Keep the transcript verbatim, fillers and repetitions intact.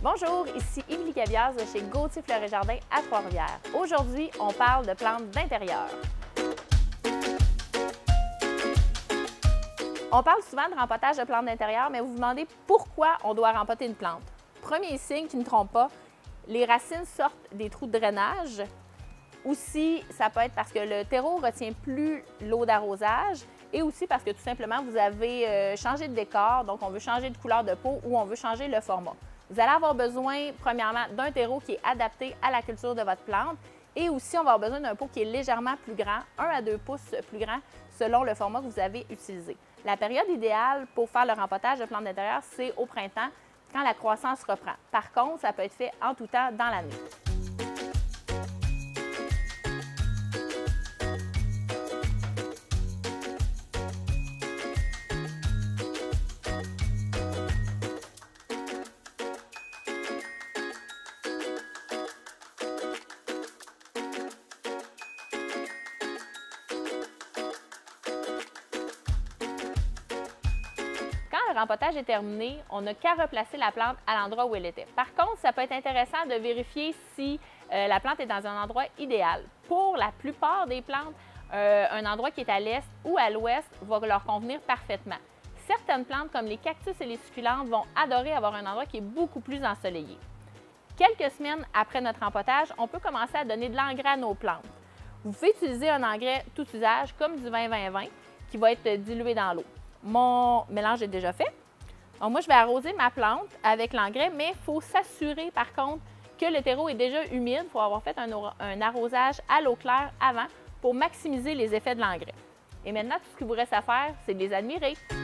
Bonjour, ici Émilie Gabiaz de chez Gauthier Fleurs et Jardins à Trois-Rivières. Aujourd'hui, on parle de plantes d'intérieur. On parle souvent de rempotage de plantes d'intérieur, mais vous vous demandez pourquoi on doit rempoter une plante. Premier signe qui ne trompe pas, les racines sortent des trous de drainage. Aussi, ça peut être parce que le terreau ne retient plus l'eau d'arrosage et aussi parce que tout simplement, vous avez euh, changé de décor, donc on veut changer de couleur de peau ou on veut changer le format. Vous allez avoir besoin, premièrement, d'un terreau qui est adapté à la culture de votre plante et aussi, on va avoir besoin d'un pot qui est légèrement plus grand, un à deux pouces plus grand, selon le format que vous avez utilisé. La période idéale pour faire le rempotage de plantes d'intérieur, c'est au printemps, quand la croissance reprend. Par contre, ça peut être fait en tout temps dans l'année. Quand le rempotage est terminé, on n'a qu'à replacer la plante à l'endroit où elle était. Par contre, ça peut être intéressant de vérifier si euh, la plante est dans un endroit idéal. Pour la plupart des plantes, euh, un endroit qui est à l'est ou à l'ouest va leur convenir parfaitement. Certaines plantes, comme les cactus et les succulentes, vont adorer avoir un endroit qui est beaucoup plus ensoleillé. Quelques semaines après notre rempotage, on peut commencer à donner de l'engrais à nos plantes. Vous pouvez utiliser un engrais tout usage comme du vingt vingt vingt qui va être dilué dans l'eau. Mon mélange est déjà fait. Donc moi, je vais arroser ma plante avec l'engrais, mais il faut s'assurer par contre que le terreau est déjà humide. Il faut avoir fait un, un arrosage à l'eau claire avant pour maximiser les effets de l'engrais. Et maintenant, tout ce qu'il vous reste à faire, c'est de les admirer.